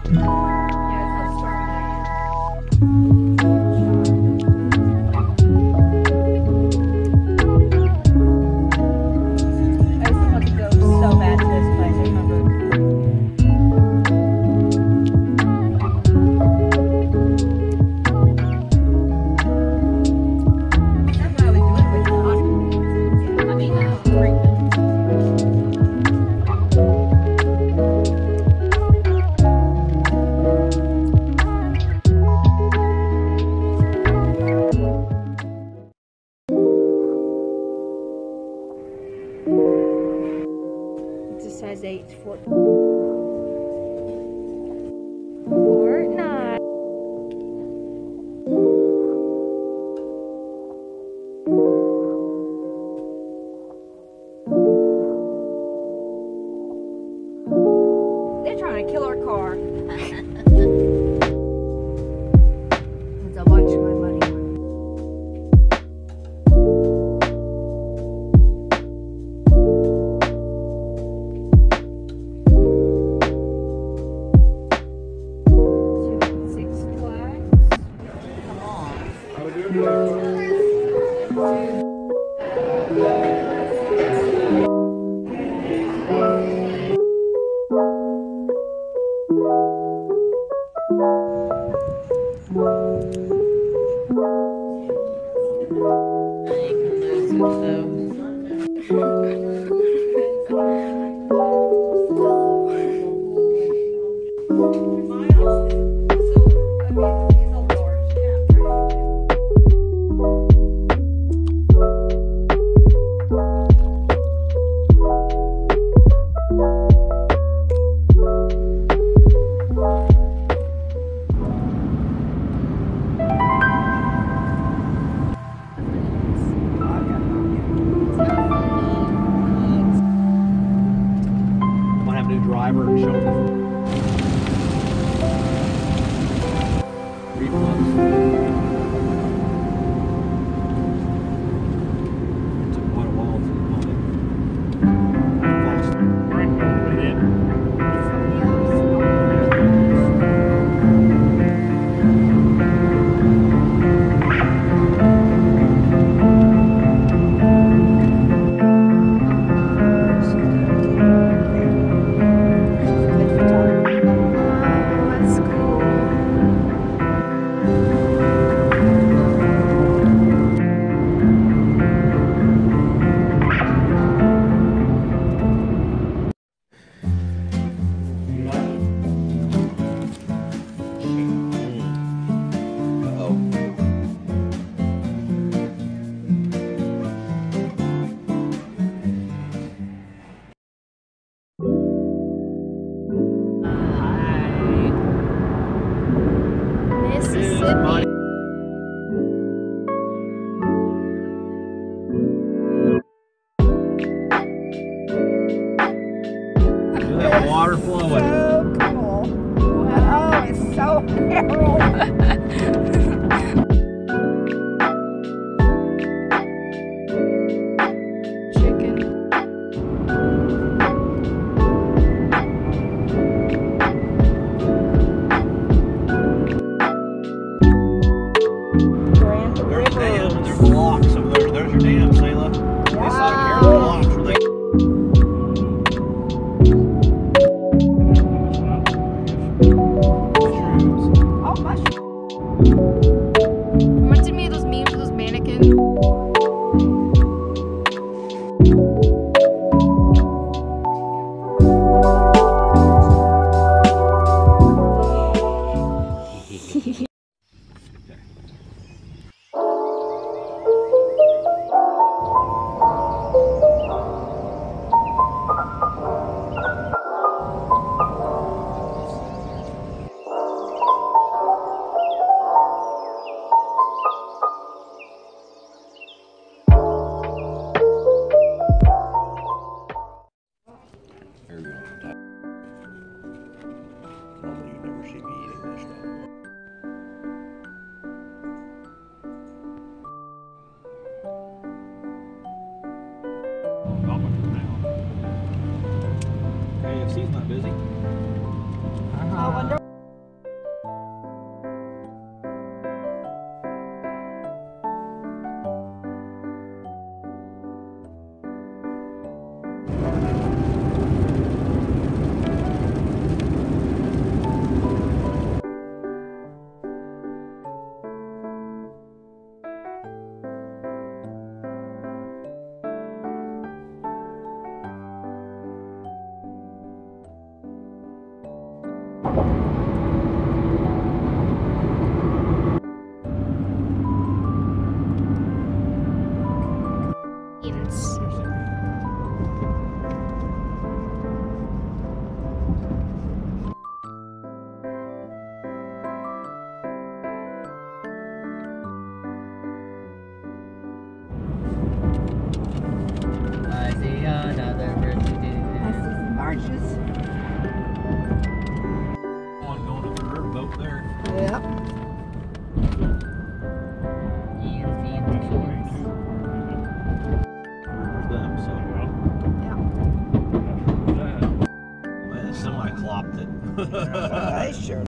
Size 8 Fortnite. They're trying to kill our car. As I watch my money. Driver and show them. Water flowing. So cool. Oh, it's so narrow. There's dams and there's blocks over there. There's your dam, Selah. Wow. Blocks where they Oh, mushrooms. Reminds me of those memes of those mannequins. Normally you never see me eating this stuff. KFC's not busy. I wonder. barges. One going to the river boat there. Yep. Them, so. Yeah. Man, semi clopped it. I sure